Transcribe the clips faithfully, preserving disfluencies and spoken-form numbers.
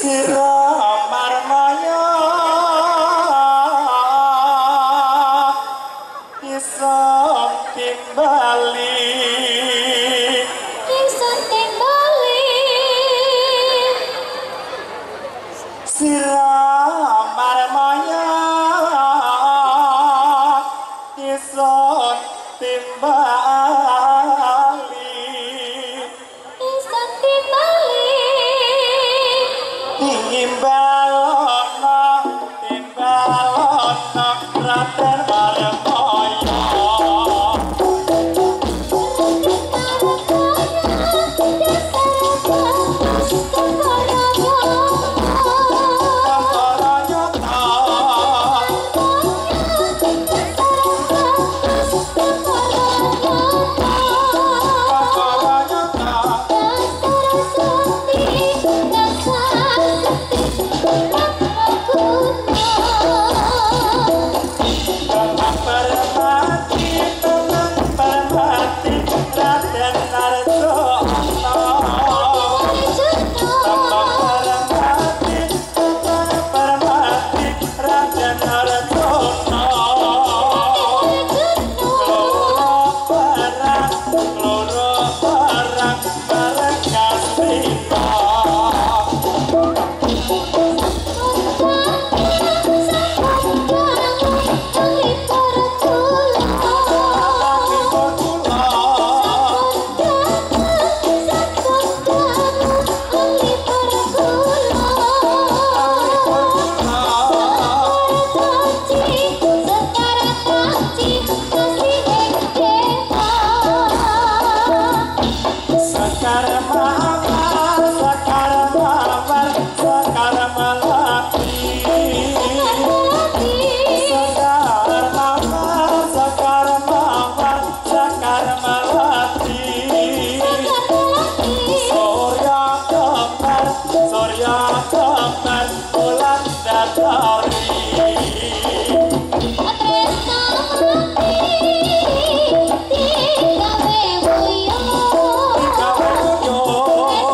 Yo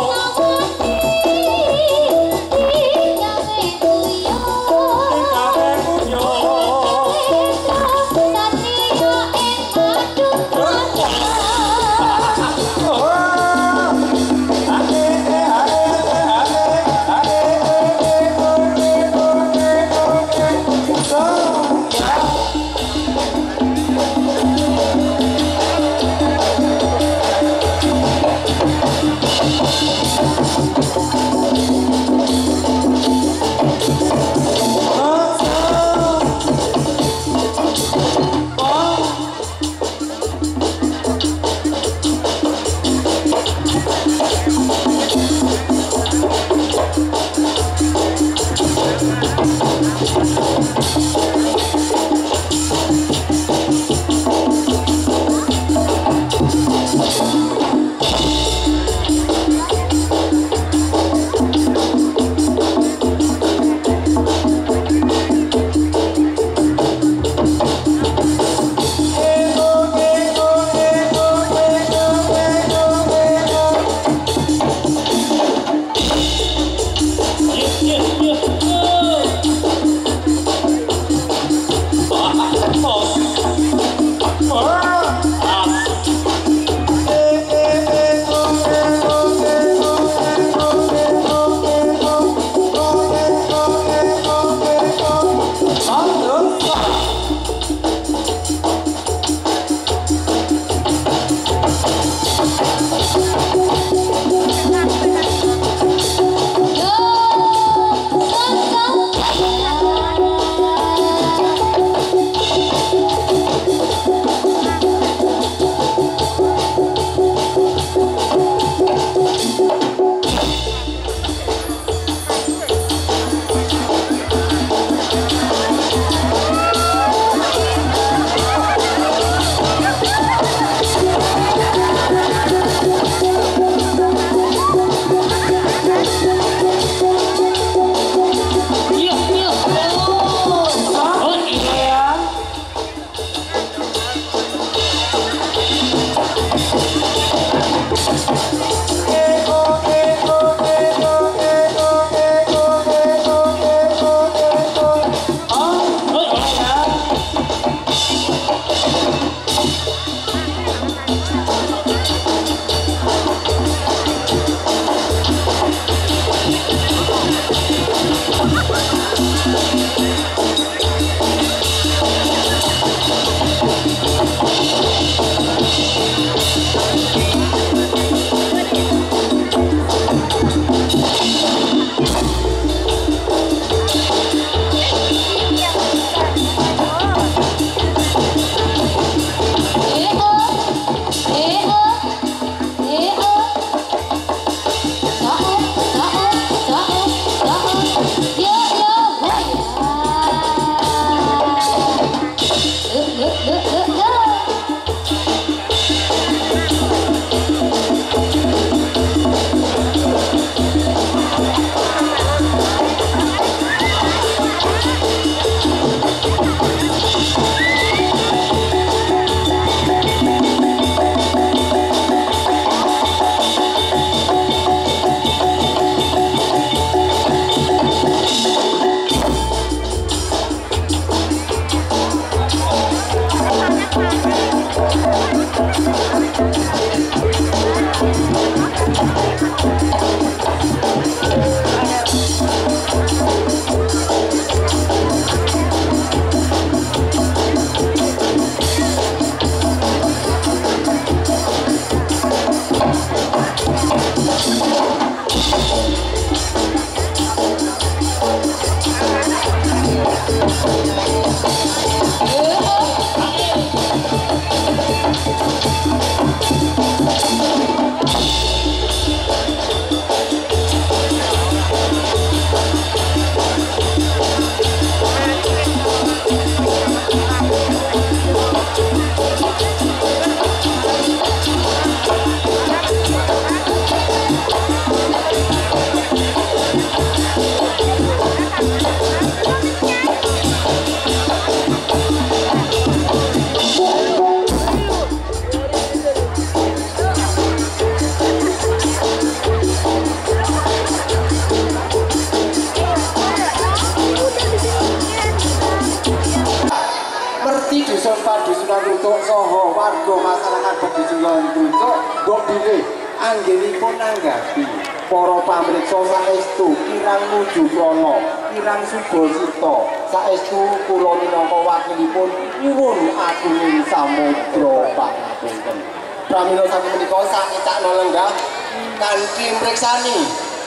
nggih anggenipun nanggapi para pamriksa saestu kirang nuju prana kirang subasita saestu kula minangka wakilipun nyuwun agunging samudra pangapunten pramila saking menika sakecakna lenggah kanthi mriksani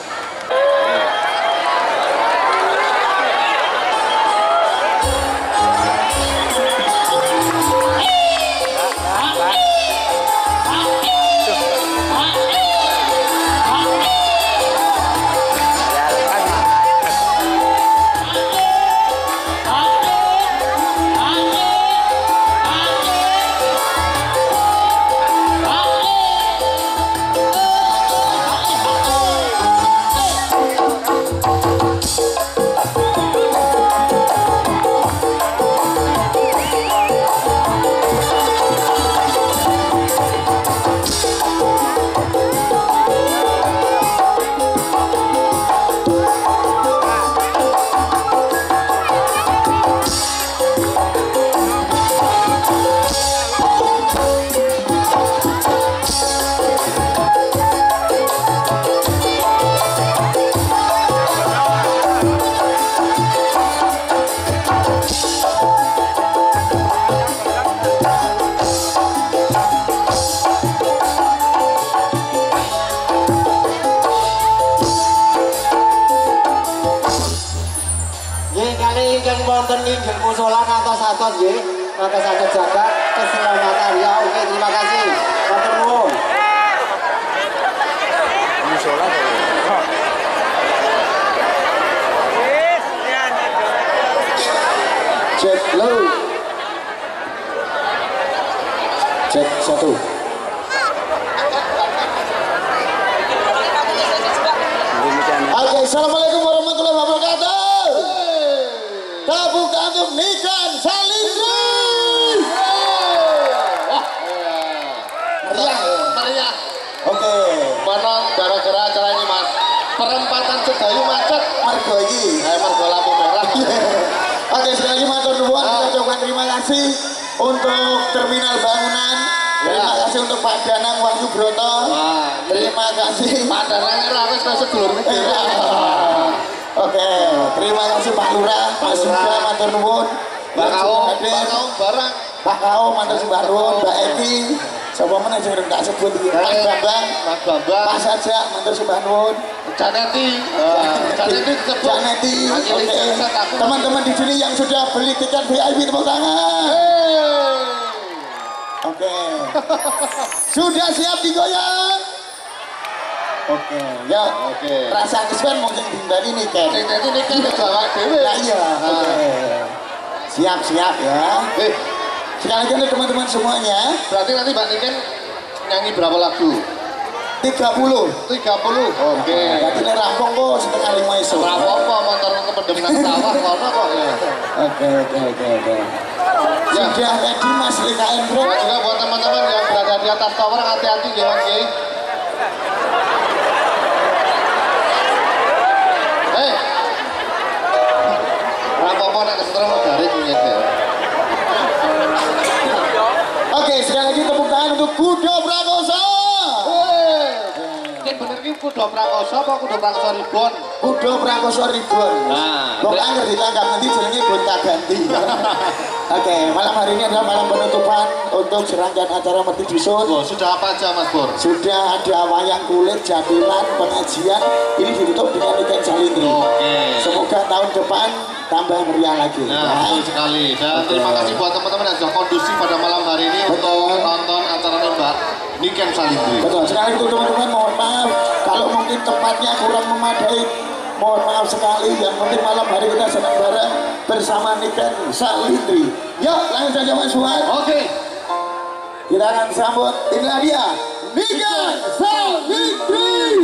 musola kantos-kantos nggih, kantos saged jaga keselamatan ya. Oke, terima kasih. Matur nuwun. Musola. Cek lu. Cek satu. Oke, assalamualaikum warahmatullahi wabarakatuh. Tabung untuk Niken Salindri. Wah, meriah, meriah. Oke, mana gara-gara acara ini mas? Perempatan Sedayu macet. Margo ini, eh margo lampu merah. Oke, sekali lagi matur nuwun, kita ucapkan terima kasih untuk terminal bangunan. Terima kasih untuk Pak Danang Wahyu Broto. Terima kasih. Pak Danang rawes wis sedulur iki. Oke, terima kasih Pak Lurah, Pak Suga, matur nuwun. Mbak Kao, Mbak Kao barang. Mbak Kao, matur Mbak nuwun, Mbak Eti. Sapa meneh sing tak sebut iki? Mas Bambang, Mas Bambang. Mas Sajak, matur Mbak nuwun. Janeti, Janeti disebut. Janeti. Teman-teman di sini yang sudah beli tiket V I P tepuk tangan. Oke. Sudah siap digoyang? Oke, ya. Oke. Rasa kesuwen mungkin timbali Niken. Jadi Niken bawa dhewe. Lah iya. Oke. Siap-siap ya. Eh, sekali lagi teman-teman semuanya. Berarti nanti Mbak Niken nyanyi berapa lagu? tiga puluh. tiga puluh. Oke. Berarti nek rampung kok setengah lima esuk. Ora apa-apa motor kependem nang sawah kono kok ya. Oke, oke, oke, oke. Ya, sudah ready Mas Rika Endro. Juga buat teman-teman yang berada di atas tower hati-hati ya Mas Ki. Eh. Apa-apa nek kesetrum garis ya. Oke, sekali lagi tepuk tangan untuk Kudo Prakoso. Ini bener ini Kudo Prakoso apa Kudo Prakoso Ribon? Kudo Prakoso Ribon. Nah, kok anggar ditangkap nanti jenenge gonta ganti. Oke, malam hari ini adalah malam penutupan untuk serangkaian acara Merti Dusun. Oh, sudah apa aja Mas Bor? Sudah ada wayang kulit, jadilan, pengajian. Ini ditutup dengan Niken Salindri. Oke. Semoga tahun depan tambah meriah lagi. Nah, ya. Betul sekali. Dan betul. Terima kasih buat teman-teman yang sudah kondusif pada malam hari ini betul. Untuk nonton acara Mbak Niken Salindri. Betul. Sekali itu teman-teman mohon maaf kalau mungkin tempatnya kurang memadai. Mohon maaf sekali, yang penting malam hari kita senang bareng bersama Niken Salindri. Yuk, langsung saja Mas Fuad. Oke. Kita akan sambut, inilah dia, Niken Salindri.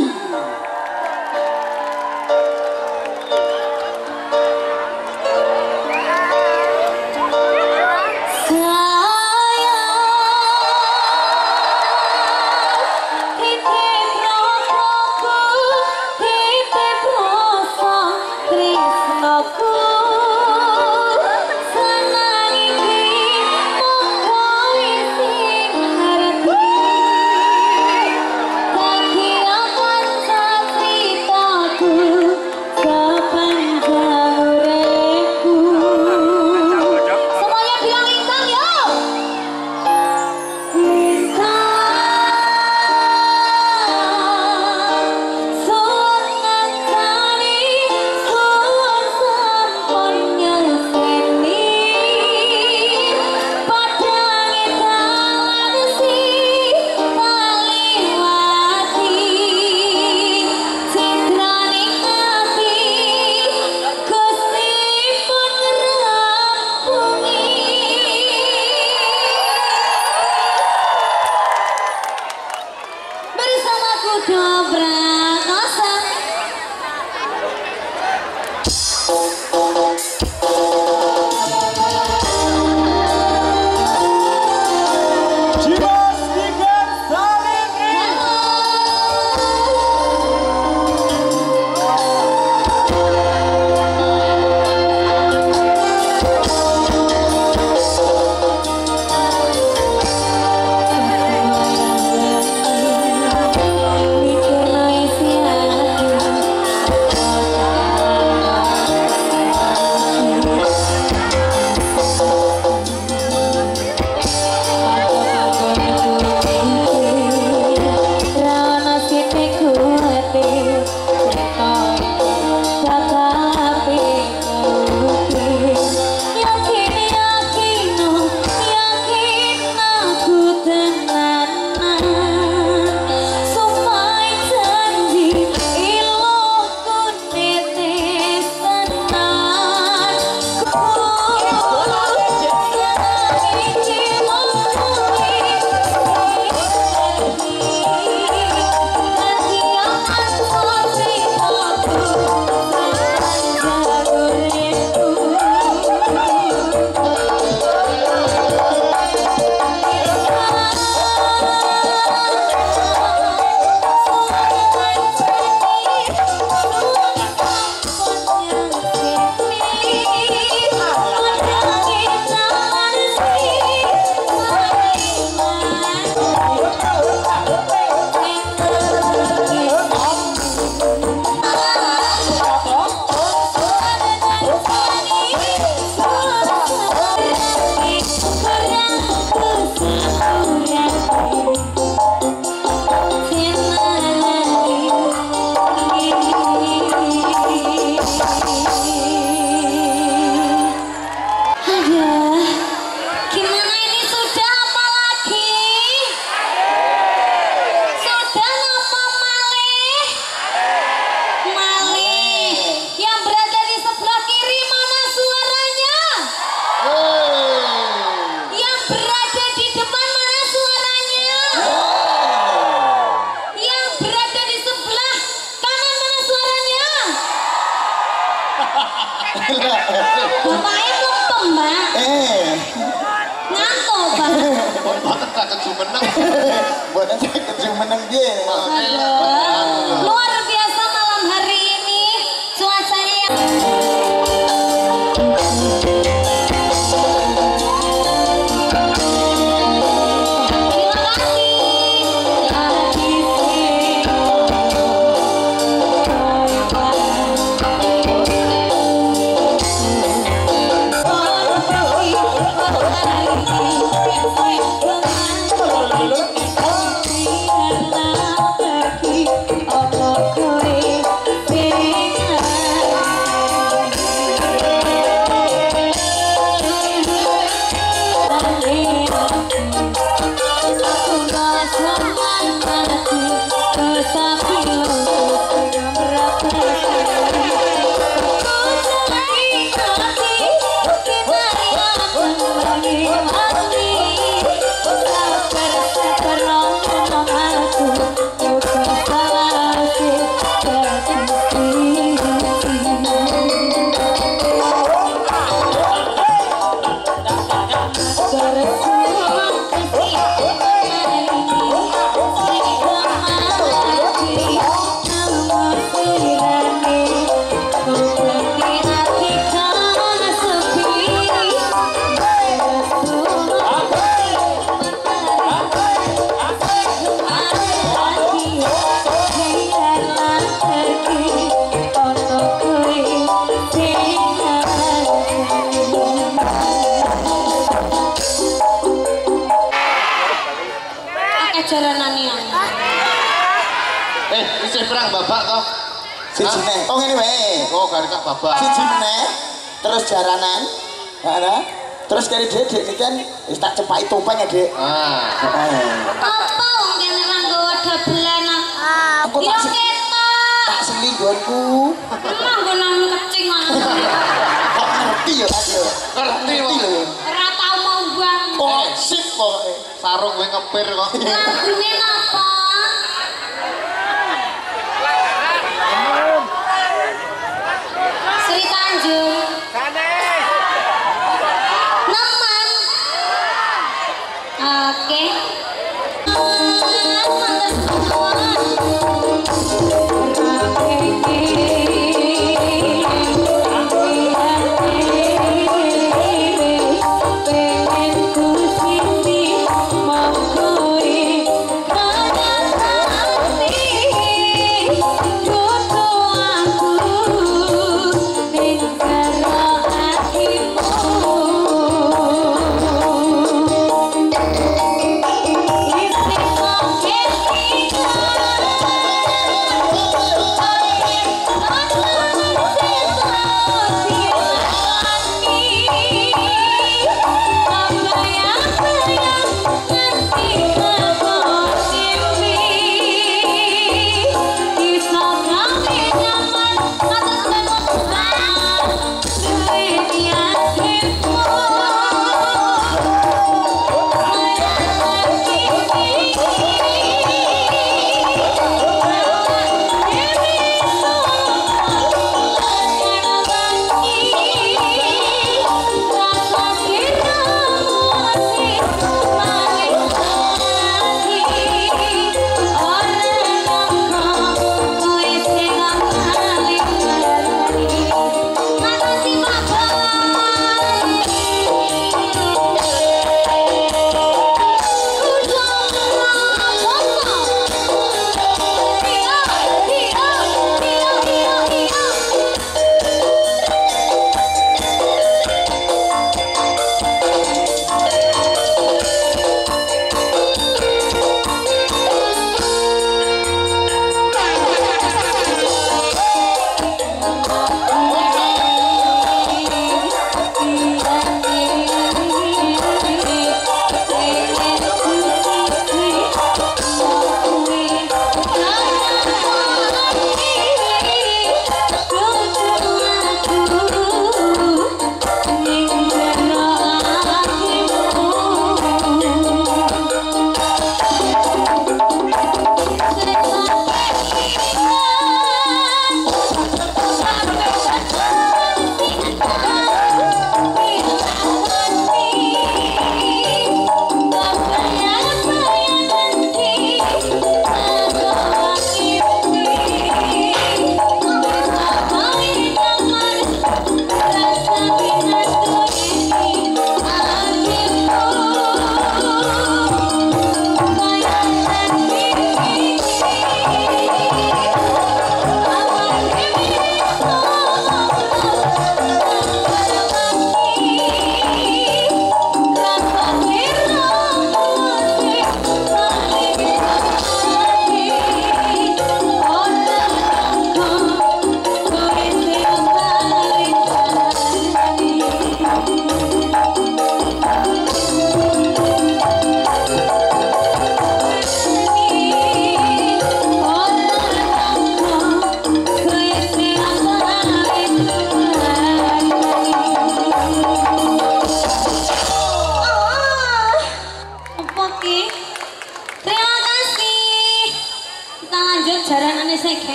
Mbak. Bapaknya lempem, Mbak. Eh. Ngantuk, Mbak. Mboten tak keju meneng. Mboten tak keju meneng piye. Luar biasa malam hari ini. Cuacanya yang Eh, isih perang babak toh? Siji meneh. Oh ngene wae. Oh, garis tak babak. Siji meneh. Terus jaranan. Ana. Terus kari Dek iki kan wis tak cepaki topeng ya, Dek. Ah. Heeh. apa wong kene ra nggawa dabelan? Aku Ya tak ketok. tak selinggonku. Emang gonan kecing ngono. Kok ngerti ya, Mas yo. Ngerti lho. Ora tau mau buang. Oh, sip pokoke. Sarung kowe ngepir kok. Lagune napa? Sri Tanjung. Nemen. Oke. Pengen ku sini mau kowe.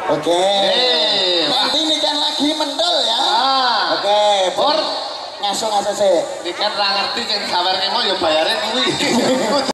Oke. Eh, Nanti ini kan lagi mendol ya. Ah. Oke, Pur ngasuh ngasuh sih. ini kan ra ngerti sing sawerke mau ya bayare kuwi.